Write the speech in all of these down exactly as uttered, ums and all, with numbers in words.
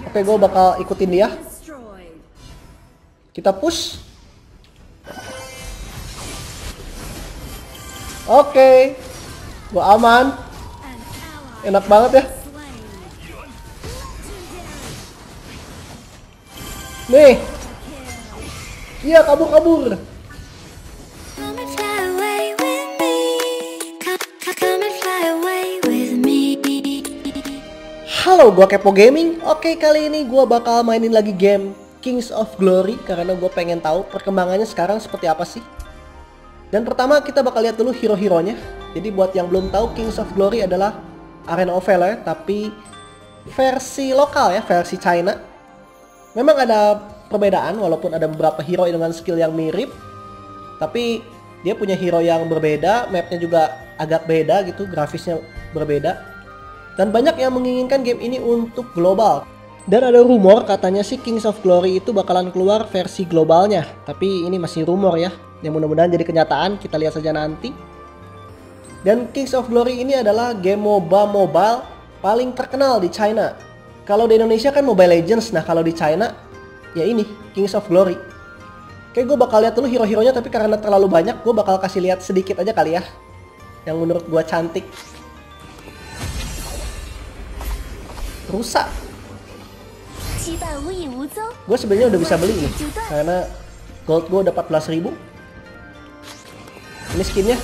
Oke, gue bakal ikutin dia. Kita push. Oke, gue aman. Enak banget ya. Nih. Iya, kabur-kabur. Halo, gua Kepo Gaming. Oke, kali ini gua bakal mainin lagi game Kings of Glory karena gue pengen tahu perkembangannya sekarang seperti apa sih. Dan pertama kita bakal lihat dulu hero-heronya. Jadi buat yang belum tahu, Kings of Glory adalah Arena of Valor tapi versi lokal ya, versi China. Memang ada perbedaan walaupun ada beberapa hero dengan skill yang mirip, tapi dia punya hero yang berbeda, mapnya juga agak beda gitu, grafisnya berbeda. Dan banyak yang menginginkan game ini untuk global. Dan ada rumor katanya sih Kings of Glory itu bakalan keluar versi globalnya. Tapi ini masih rumor ya. Yang mudah-mudahan jadi kenyataan, kita lihat saja nanti. Dan Kings of Glory ini adalah game MOBA mobile paling terkenal di China. Kalau di Indonesia kan Mobile Legends, nah kalau di China ya ini Kings of Glory. Oke, gue bakal lihat dulu hero-heronya, tapi karena terlalu banyak gue bakal kasih lihat sedikit aja kali ya. Yang menurut gue cantik. Rusak. Gue sebenarnya udah bisa beli nih karena gold gue udah empat belas ribu. Ini skinnya.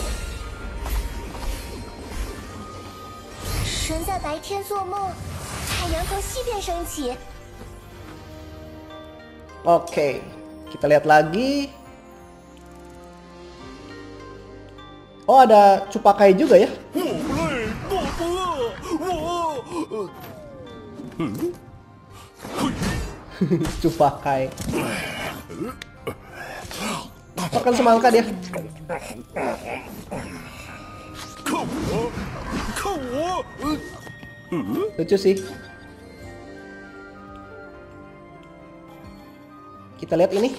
Oke, kita lihat lagi. Oh, ada Cupakai juga ya. Cupakai. Makan semangka dia. Lucu sih. Kita lihat ini.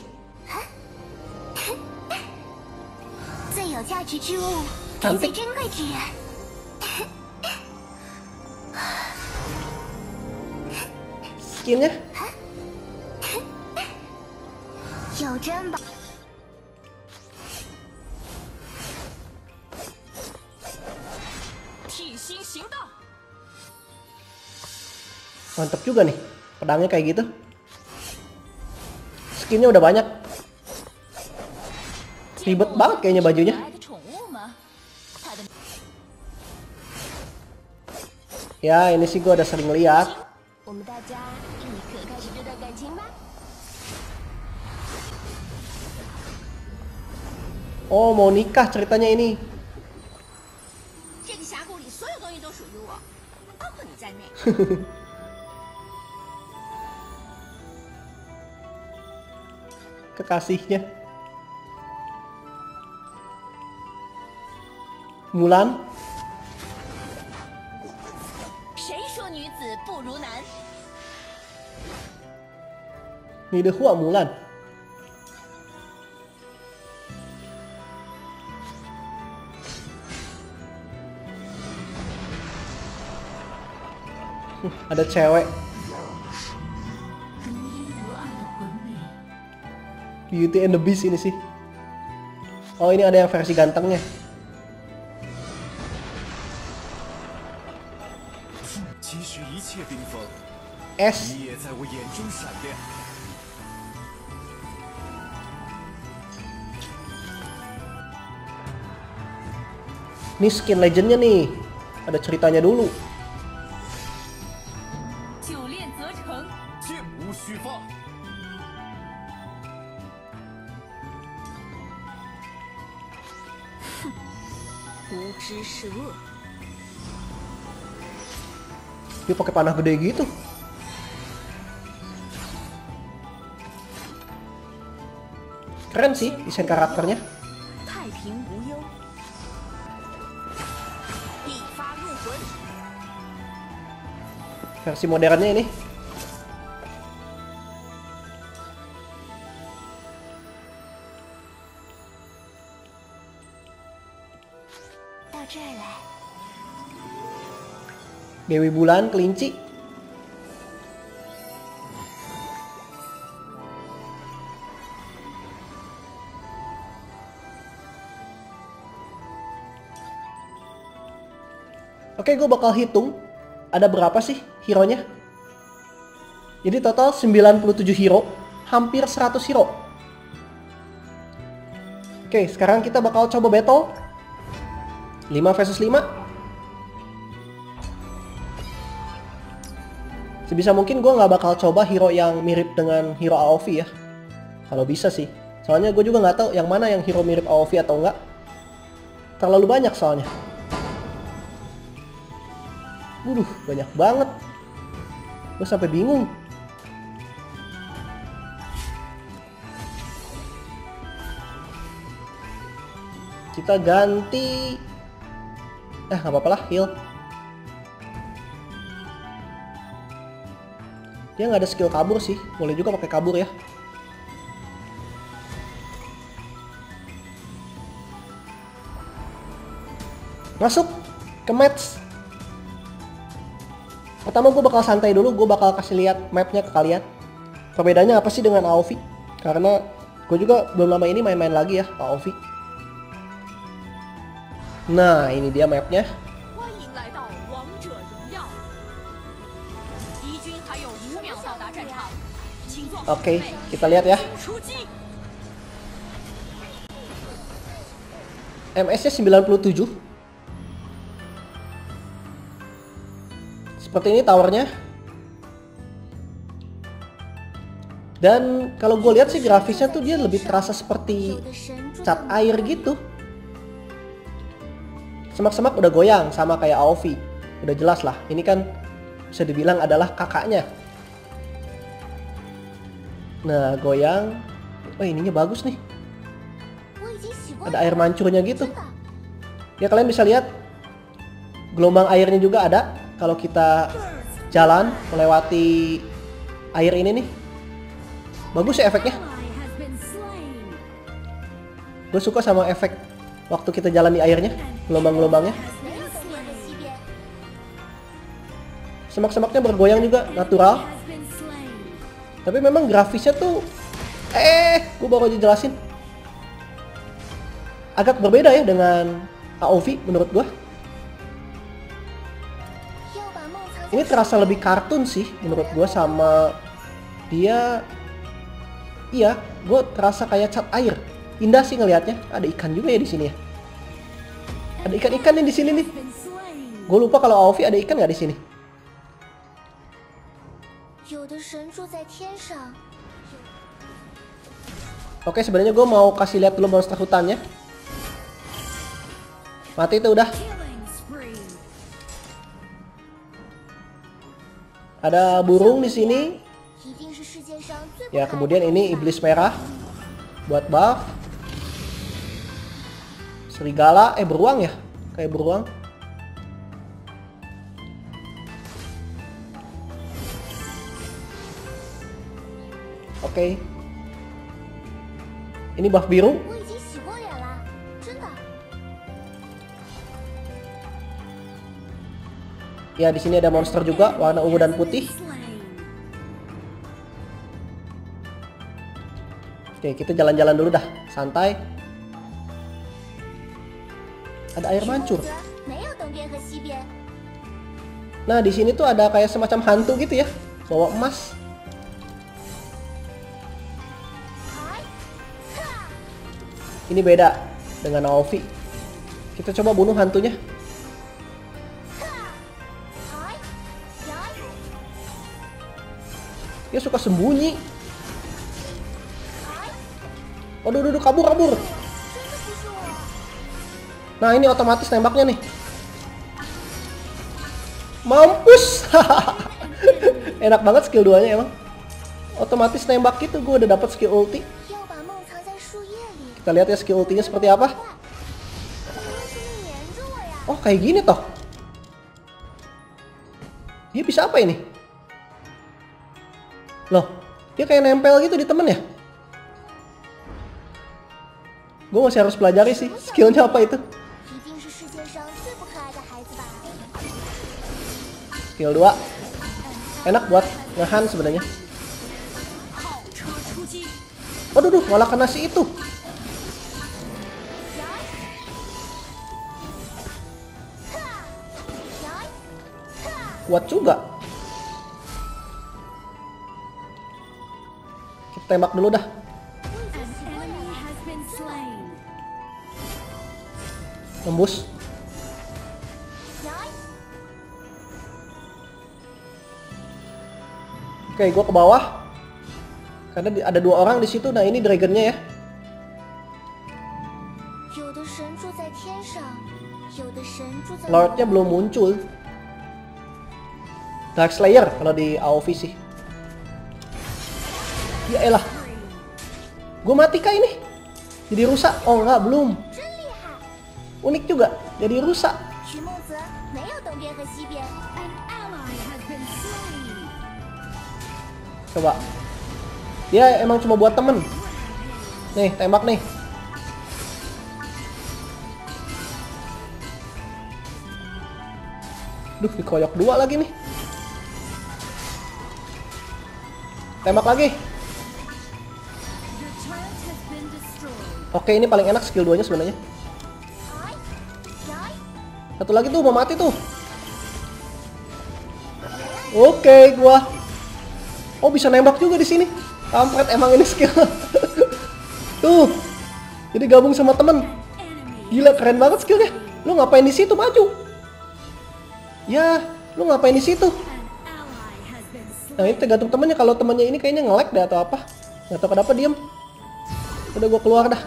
Cantik. Skinnya. Mantap juga nih, pedangnya kayak gitu. Skinnya udah banyak. Ribet banget kayaknya bajunya. Ya, ini sih gue udah sering lihat. Oh, mau nikah ceritanya ini. Kekasihnya Mulan. Ni de Hua Mulan. Ada cewek. Beauty and the Beast ini sih. Oh, ini ada yang versi gantengnya. S. Ini skin legendnya nih. Ada ceritanya dulu. Dia pakai panah gede gitu. Keren sih desain karakternya. Versi modernnya ini. Dewi Bulan, kelinci. Oke, gue bakal hitung ada berapa sih hero-nya. Jadi total sembilan puluh tujuh hero, hampir seratus hero. Oke, sekarang kita bakal coba battle lima versus lima. Sebisa mungkin gue nggak bakal coba hero yang mirip dengan hero A O V ya. Kalau bisa sih. Soalnya gue juga nggak tahu yang mana yang hero mirip A O V atau enggak. Terlalu banyak soalnya. Waduh, banyak banget. Gue sampai bingung. Kita ganti. Eh, nggak apa-apa lah, heal. Dia nggak ada skill kabur sih. Boleh juga pakai kabur ya. Masuk ke match. Pertama gue bakal santai dulu, gue bakal kasih lihat mapnya ke kalian. Perbedaannya apa sih dengan A O V? Karena gue juga belum lama ini main-main lagi ya A O V. Nah, ini dia mapnya. Oke, kita lihat ya. M S-nya sembilan puluh tujuh. Seperti ini towernya. Dan kalau gue lihat sih grafisnya tuh dia lebih terasa seperti cat air gitu. Semak-semak udah goyang sama kayak A O V. Udah jelas lah, ini kan bisa dibilang adalah kakaknya. Nah, goyang. Oh, ininya bagus nih. Ada air mancurnya gitu. Ya, kalian bisa lihat gelombang airnya juga ada. Kalau kita jalan melewati air ini nih. Bagus ya efeknya. Gue suka sama efek waktu kita jalan di airnya, gelombang-gelombangnya. Semak-semaknya bergoyang juga, natural. Tapi memang grafisnya tuh Eh, gue baru aja jelasin. Agak berbeda ya dengan A O V menurut gue. Ini terasa lebih kartun sih menurut gue sama dia. Iya, gue terasa kayak cat air. Indah sih ngelihatnya. Ada ikan juga ya di sini ya. Ada ikan-ikan nih di sini nih. Gue lupa kalau A O V ada ikan nggak di sini. Oke, sebenarnya gue mau kasih lihat dulu monster hutannya. Mati itu udah. Ada burung di sini. Ya, kemudian ini iblis merah buat buff. Serigala, eh beruang ya? Kayak beruang. Oke. Ini buff biru. Ya, di sini ada monster juga warna ungu dan putih. Oke, kita jalan-jalan dulu dah, santai. Ada air mancur. Nah, di sini tuh ada kayak semacam hantu gitu ya, bawa emas. Ini beda dengan A O V. Kita coba bunuh hantunya. Dia suka sembunyi. Waduh, waduh, kabur, kabur. Nah, ini otomatis nembaknya nih. Mampus. Enak banget skill duanya emang. Otomatis nembak gitu, gue udah dapat skill ulti. Kita lihat ya skill ultinya seperti apa. Oh, kayak gini toh. Dia bisa apa ini? Loh, dia kayak nempel gitu di temen ya? Gue masih harus pelajari sih skillnya apa itu. Skill dua. Enak buat ngehan sebenarnya. Waduh, duh, malah kena si itu. Kuat juga. Kita tembak dulu dah. Tembus. Oke, gue ke bawah. Karena ada dua orang di situ. Nah, ini dragonnya ya. Lordnya belum muncul. Dark Slayer kalau di A O V sih. Ya elah. Gue mati kah ini? Jadi rusak? Oh enggak, belum. Unik juga, jadi rusak. Coba. Dia emang cuma buat temen. Nih, tembak nih. Duh, dikoyok dua lagi nih. Tembak lagi. Oke, ini paling enak skill dua nya sebenarnya. Satu lagi tuh mau mati tuh. Oke, gua. Oh, bisa nembak juga di sini. Kampret emang ini skill. Tuh. Jadi gabung sama temen. Gila, keren banget skillnya. Lu ngapain di situ, maju? Ya, lu ngapain di situ? Nah, ini tergantung temennya. Kalau temennya ini kayaknya nge-lag deh atau apa. Nggak tahu kenapa diem. Udah gua keluar dah.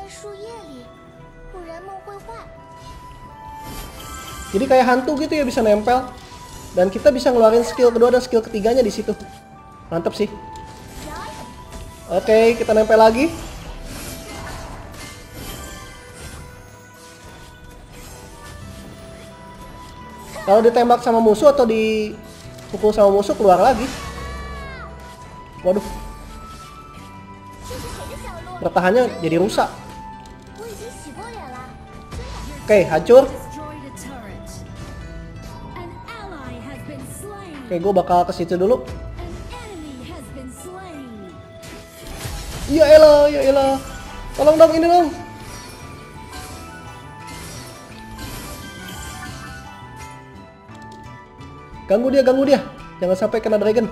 Jadi kayak hantu gitu ya, bisa nempel. Dan kita bisa ngeluarin skill kedua dan skill ketiganya di situ. Mantap sih. Oke, kita nempel lagi. Kalau ditembak sama musuh atau dipukul sama musuh, keluar lagi. Waduh. Bertahannya jadi rusak. Oke, hancur. Oke, gue bakal ke situ dulu. Ya elah, ya elah. Tolong dong, ini dong. Ganggu dia, ganggu dia. Jangan sampai kena dragon.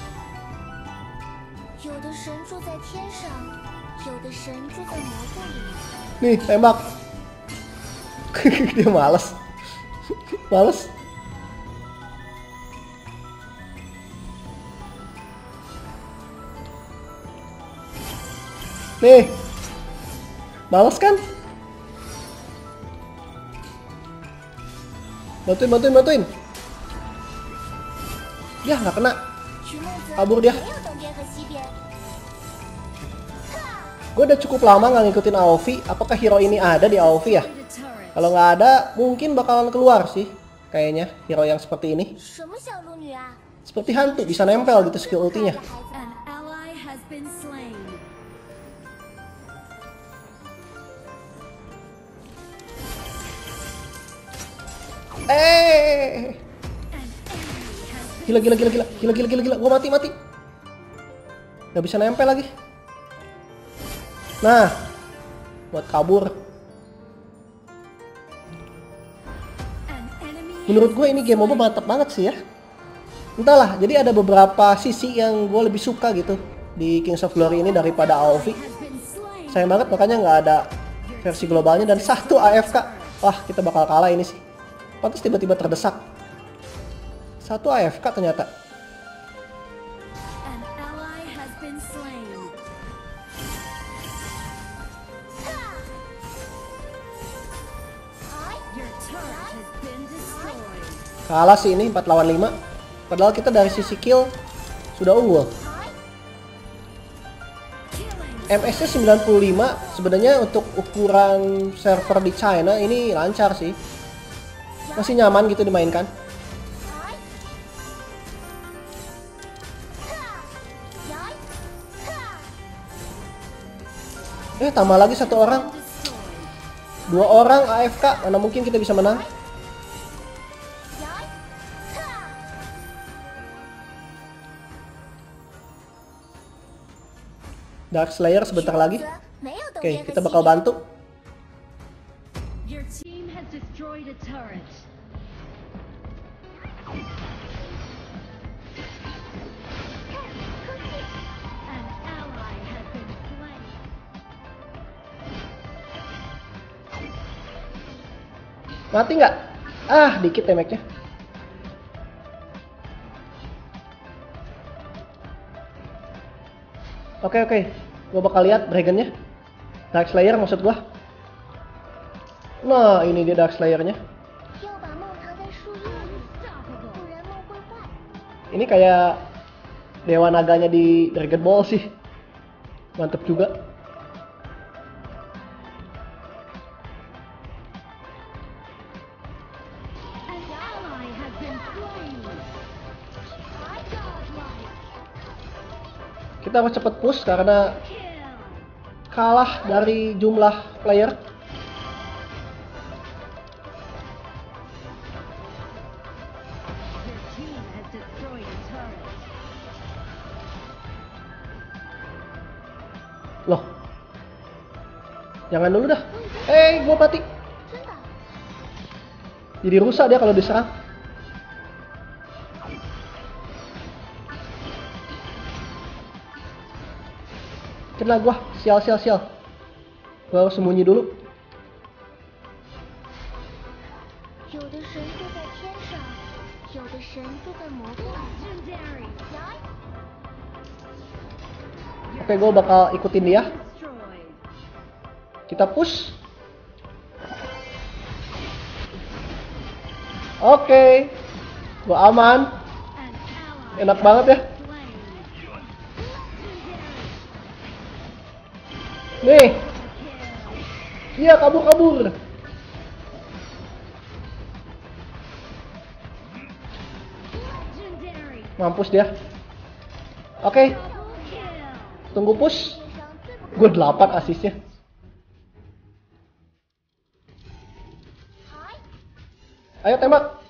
Nih, tembak. Dia males. Males. Nih. Males kan? Bantuin, bantuin, bantuin. Ya, nggak kena. Kabur dia. Gue udah cukup lama nggak ngikutin A O V. Apakah hero ini ada di A O V ya? Kalau nggak ada, mungkin bakalan keluar sih. Kayaknya hero yang seperti ini. Seperti hantu, bisa nempel gitu skill ultinya. Eh, gila gila gila gila gila gila gila gila, gua mati mati, nggak bisa nempel lagi. Nah, buat kabur. Menurut gue ini game MOBA mantap banget sih ya. Entahlah, jadi ada beberapa sisi yang gue lebih suka gitu di Kings of Glory ini daripada A O V. Sayang banget makanya nggak ada versi globalnya dan satu A F K. Wah, kita bakal kalah ini sih. Pantas tiba-tiba terdesak. Satu A F K ternyata. Kalah sih ini empat lawan lima. Padahal kita dari sisi kill sudah unggul. M S-nya sembilan puluh lima. Sebenarnya untuk ukuran server di China ini lancar sih. Masih nyaman gitu dimainkan. Eh, tambah lagi satu orang. Dua orang A F K. Mana mungkin kita bisa menang? Dark Slayer sebentar lagi. Oke, kita bakal bantu. Mati nggak? Ah, dikit damage-nya. Oke oke, gue bakal lihat Dragon-nya. Dark Slayer maksud gua. Nah, ini dia Dark Slayer-nya. Ini kayak Dewa Naganya di Dragon Ball sih. Mantep juga. Kita harus cepet push karena kalah dari jumlah player. Loh, jangan dulu dah. Eh, gua mati. Jadi rusak dia kalau diserang. Kena gua, sial sial sial. Gua harus sembunyi dulu. Oke, gue bakal ikutin dia. Kita push. Oke, gue aman. Enak banget ya. Nih. Iya, kabur-kabur. Mampus dia. Oke. Tunggu push. Gue delapan asisnya. Ayo tembak.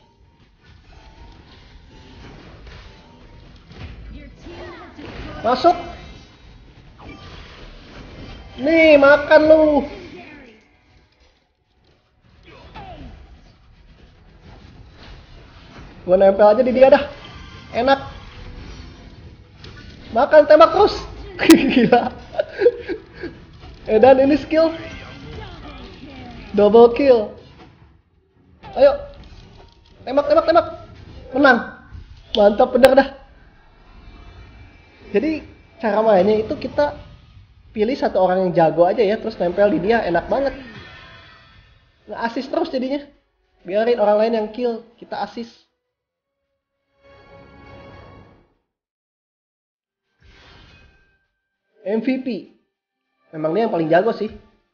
Masuk. Nih, makan lu. Gue nempel aja di dia dah. Enak. Makan, tembak terus. Gila. Eh, dan ini skill double kill. Ayo. Tembak, tembak, tembak. Menang. Mantap bener dah. Jadi cara mainnya itu kita pilih satu orang yang jago aja ya, terus nempel di dia, enak banget. Nge-assist terus jadinya. Biarin orang lain yang kill, kita assist. M V P. Memang dia yang paling jago sih.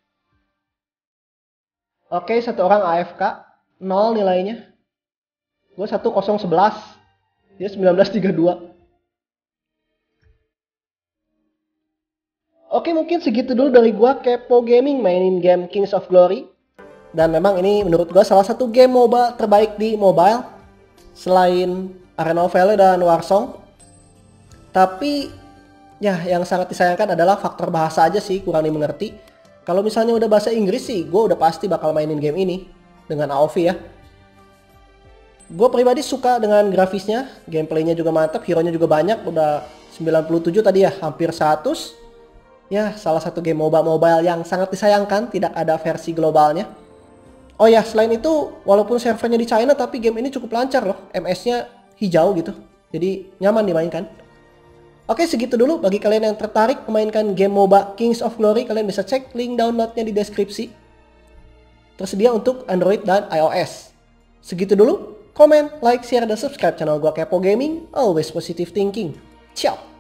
Oke, satu orang A F K. nol nilainya. Gue satu nol sebelas. Dia sembilan belas tiga dua. Oke, mungkin segitu dulu dari gue, Kepo Gaming, mainin game Kings of Glory. Dan memang ini menurut gue salah satu game MOBA terbaik di mobile. Selain Arena of Valor dan Warsong. Tapi ya, yang sangat disayangkan adalah faktor bahasa aja sih, kurang dimengerti. Kalau misalnya udah bahasa Inggris sih, gue udah pasti bakal mainin game ini dengan A O V ya. Gue pribadi suka dengan grafisnya, gameplaynya juga mantap, hero-nya juga banyak, udah sembilan puluh tujuh tadi ya, hampir seratus. Ya, salah satu game MOBA mobile yang sangat disayangkan tidak ada versi globalnya. Oh ya, selain itu, walaupun servernya di China, tapi game ini cukup lancar loh, M S-nya hijau gitu, jadi nyaman dimainkan. Oke, segitu dulu. Bagi kalian yang tertarik memainkan game MOBA Kings of Glory, kalian bisa cek link downloadnya di deskripsi. Tersedia untuk Android dan iOS. Segitu dulu. Comment, like, share, dan subscribe channel gua Kepo Gaming. Always positive thinking. Ciao!